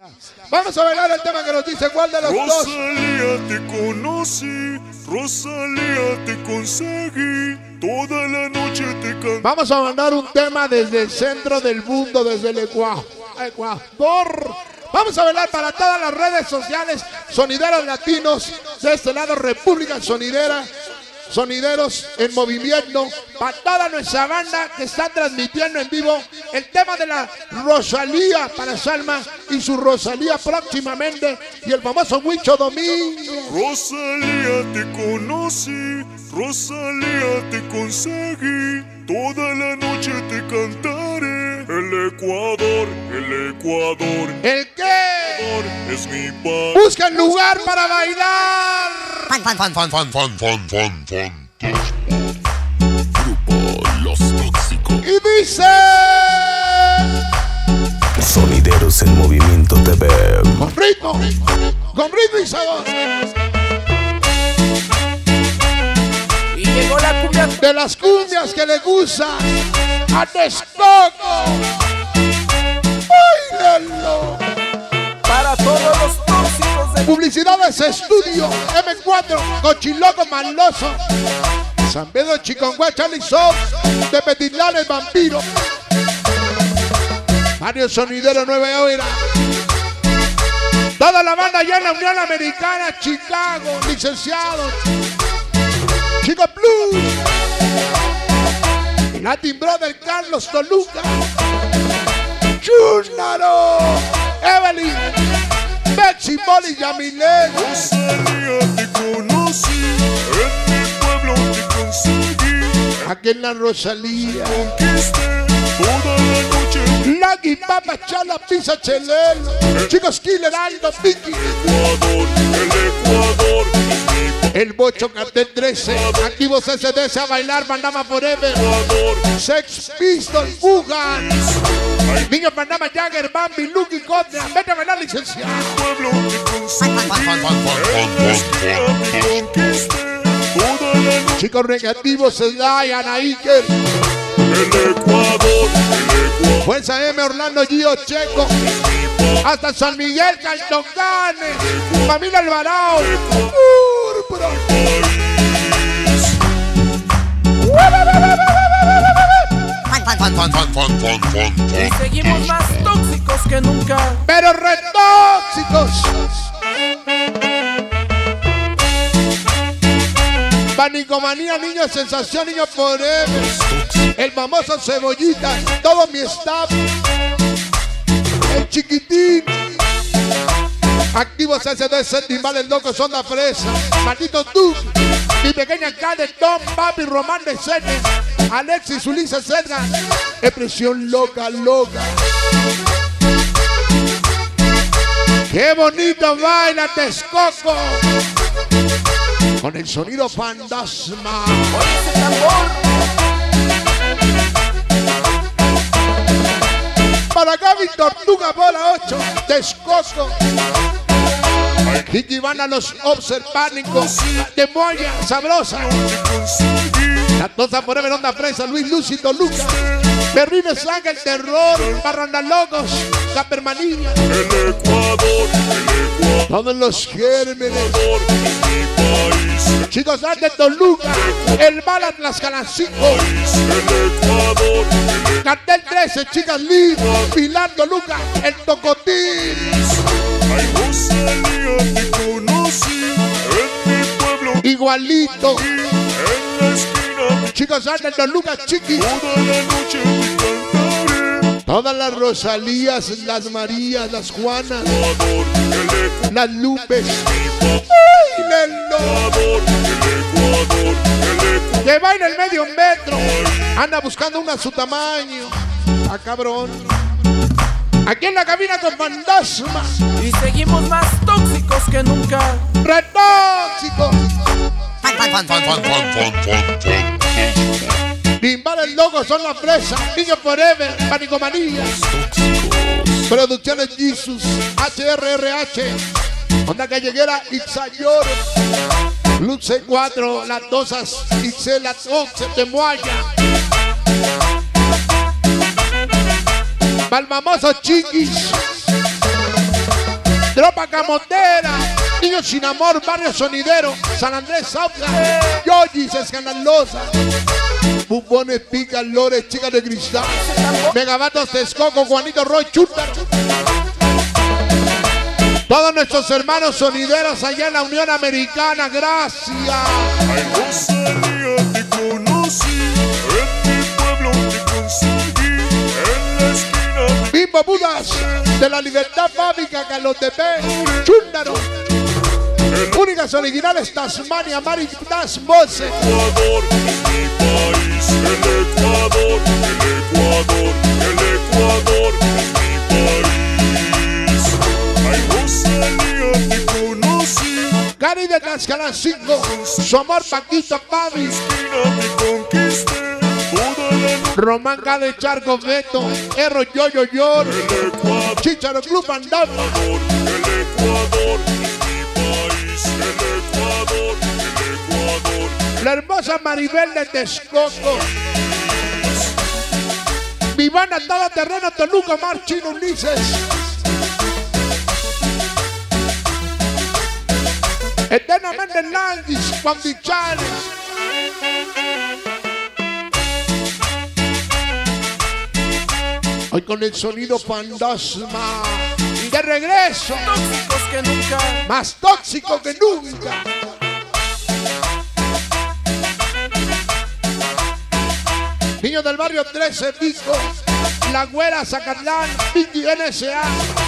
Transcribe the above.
Vamos a bailar el tema que nos dice cuál de los dos. Rosalía, te conocí, Rosalía, te conseguí, toda la noche te canté. Vamos a mandar un tema desde el centro del mundo, desde el Ecuador. Vamos a bailar para todas las redes sociales, sonideros latinos, de este lado República Sonidera, sonideros en movimiento, para toda nuestra banda que está transmitiendo en vivo el tema de la Rosalía para Salma y su Rosalía próximamente y el famoso Huicho Domínguez. Rosalía, te conocí, Rosalía, te conseguí, toda la noche te cantaré. El Ecuador, el Ecuador. ¿El qué? Es mi paz. Buscan lugar para bailar. Grupo Los Tóxicos. Y dice... Sonideros en Movimiento TV. Con ritmo y sabor. Y llegó la cumbia. De las cumbias que le gusta a Texcoco. ¡Báilenlo! Para todos los tóxicos de Publicidades Estudio M4, Cochiloco Maloso, San Pedro Chiconguá, Charlie Sox, de Petitlán el Vampiro, Mario Sonidero 9 Horas, toda la banda allá en la Unión Americana, Chicago, licenciados, Chico Plus, Latin Brother Carlos Toluca, Chunaro, Evelyn, Betsy, Molly, Yamilén. Rosalía, te conocí, en mi pueblo te conseguí. Aquí en la Rosalía. Conquisté toda la noche. Lagui, Papa, Chala, Pizza, Chelel. Chicos, Killer, Aldo, Vicky. Ecuador, el Ecuador es mi paz. El Bocho, Cartel 13. Activos SDS a bailar, Panama Forever. Ecuador, Sex Pistols, Bugan. Niño Panama, Jagger, Bambi, Lucky, Contra. Vete a bailar, licenciado. pueblo te conseguí. En la esquina te conquisté toda la noche. Chicos negativos, Sly, Ana Iker. El Ecuador, Fuerza M, Orlando, Gio, Checo. Hasta San Miguel, Caltocane. Familia Alvarado. Púrpura. y seguimos más tóxicos que nunca. Pero retóxicos. Panicomanía, niño sensación, niño forever. El famoso Cebollita, todo mi staff. El chiquitín. Activos SD, Sentimales Locos, Onda Fresa. Maldito tú. Mi pequeña Cade, Tom, Papi, Román de Cenes. Alexis, Ulises, Edgar. Expresión loca, loca. ¡Qué bonito baila Texcoco! Con el sonido fantasma. Oye ese tambor. Para Gaby Tortuga, bola 8. Texcoco. Kiki van a los observánicos. De Moya, sabrosa. La Tosa Forever, Onda Fresa, Luis Lúcido, Lucas. Berrines Slang, el terror. Barranda Locos, la permanía. el Ecuador, Todos los gérmenes. es mi país. Chicos de Toluca. El Balat, las Canacicos. El Ecuador, Cartel 13, chicas Liz. Pilar, Toluca. El Tocotín. ay Rosalía, te conocí, en mi pueblo Igualito. en la esquina, Chicos de Toluca, Chiqui. toda la noche te cantaré. Todas las Rosalías, las Marías, las Juanas, Ecuador, el Ecuador, las Lupes. ¡Báilenlo! el Ecuador, Que baila el medio metro. Anda buscando una a su tamaño. Ah, cabrón. Aquí en la cabina con fantasma. Y seguimos más tóxicos que nunca. Retóxicos. Timbales Locos, son la fresa. Niño Forever, Panicomanía. Producciones Jesus, HRRH. Onda Calleguera, Ixayor. Luz C4, Las Dosas, Ixela, Oxe, Temuaya. Palmamoso Chiquis. Tropa Camotera, Niños sin Amor, Barrio Sonidero, San Andrés, Sauca, Yoyis, Escandalosa, Bubones, Picas, Lores, Chicas de Cristal, Megabatos, Texcoco, Juanito Roy, Chuta. Todos nuestros hermanos sonideros allá en la Unión Americana, gracias. Ay, Rosalía, te conocí, en mi pueblo te conseguí, en la esquina. Bimbo Budas, de la Libertad Fábrica, Calotepec, Chúndaro. Únicas originales, Tasmania, Maritas, Mose. Ecuador es mi país, el Ecuador, el Ecuador, el Ecuador es mi país. Ay, Rosalía, te conocí, Cari de Tlaxcala 5, su amor Paquito Pavi, esquina te conquisté, toda la noche. Román de Charco Beto, Erro Yoyo Yor, El Ecuador, Chicharo Club Andam, el Ecuador es mi país, el Ecuador, el Ecuador. la hermosa Maribel de Texcoco, Vivana Todo Terreno, Toluca, Mar Chino Ulises, eternamente Landis, Juan Bichanes. Hoy con el sonido fantasma, de regreso, Tóxicos que nunca. más tóxico que nunca. Niños del barrio 13, Pico, La Güera, Zacatlán, Pinky NSA.